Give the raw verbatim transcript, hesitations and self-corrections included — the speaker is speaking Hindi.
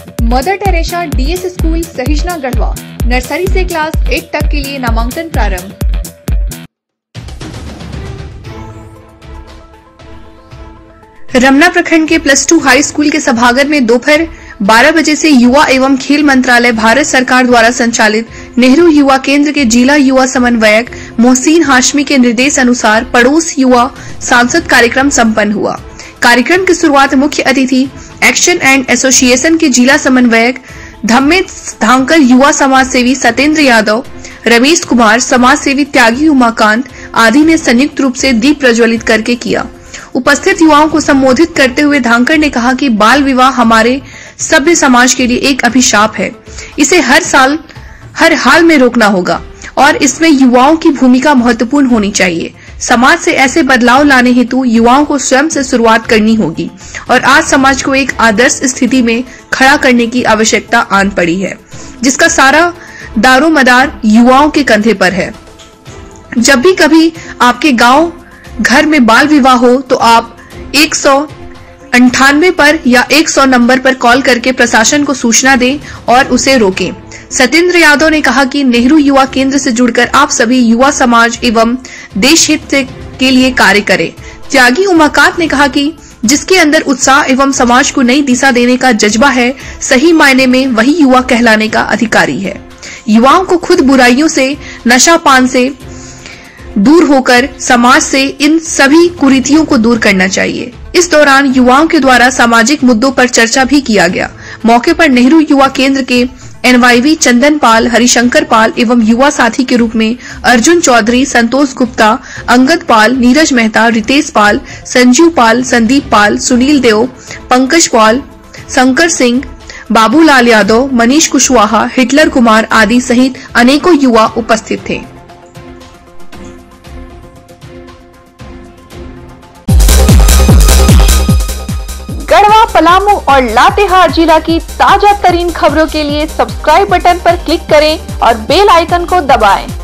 मदर टेरेसा डीएस स्कूल सहिष्णा गढ़वा, नर्सरी से क्लास एट तक के लिए नामांकन प्रारंभ। रमना प्रखंड के प्लस टू हाई स्कूल के सभागार में दोपहर बारह बजे से युवा एवं खेल मंत्रालय भारत सरकार द्वारा संचालित नेहरू युवा केंद्र के जिला युवा समन्वयक मोहसिन हाशमी के निर्देश अनुसार पड़ोस युवा सांसद कार्यक्रम संपन्न हुआ। कार्यक्रम की शुरुआत मुख्य अतिथि एक्शन एंड एसोसिएशन के जिला समन्वयक धम्मे धांकर, युवा समाज सेवी सत्येंद्र यादव, रमेश कुमार, समाज सेवी त्यागी उमाकांत आदि ने संयुक्त रूप से दीप प्रज्वलित करके किया। उपस्थित युवाओं को संबोधित करते हुए धांकर ने कहा कि बाल विवाह हमारे सभ्य समाज के लिए एक अभिशाप है। इसे हर साल हर हाल में रोकना होगा और इसमें युवाओं की भूमिका महत्वपूर्ण होनी चाहिए। समाज से ऐसे बदलाव लाने हेतु युवाओं को स्वयं से शुरुआत करनी होगी और आज समाज को एक आदर्श स्थिति में खड़ा करने की आवश्यकता आन पड़ी है, जिसका सारा दारोमदार युवाओं के कंधे पर है। जब भी कभी आपके गांव घर में बाल विवाह हो तो आप एक सौ अंठानवे पर या एक सौ नंबर पर कॉल करके प्रशासन को सूचना दें और उसे रोकें। सत्येंद्र यादव ने कहा कि नेहरू युवा केंद्र से जुड़कर आप सभी युवा समाज एवं देश हित के लिए कार्य करें। त्यागी उमाकांत ने कहा कि जिसके अंदर उत्साह एवं समाज को नई दिशा देने का जज्बा है, सही मायने में वही युवा कहलाने का अधिकारी है। युवाओं को खुद बुराइयों से, नशा पान से दूर होकर समाज से इन सभी कुरीतियों को दूर करना चाहिए। इस दौरान युवाओं के द्वारा सामाजिक मुद्दों पर चर्चा भी किया गया। मौके पर नेहरू युवा केंद्र के एनवाईवी चंदन पाल, हरिशंकर पाल एवं युवा साथी के रूप में अर्जुन चौधरी, संतोष गुप्ता, अंगद पाल, नीरज मेहता, रितेश पाल, संजीव पाल, संदीप पाल, सुनील देव, पंकज पाल, शंकर सिंह, बाबूलाल यादव, मनीष कुशवाहा, हिटलर कुमार आदि सहित अनेकों युवा उपस्थित थे। गढ़वा, पलामू और लातेहार जिला की ताजा तरीन खबरों के लिए सब्सक्राइब बटन पर क्लिक करें और बेल आइकन को दबाएं।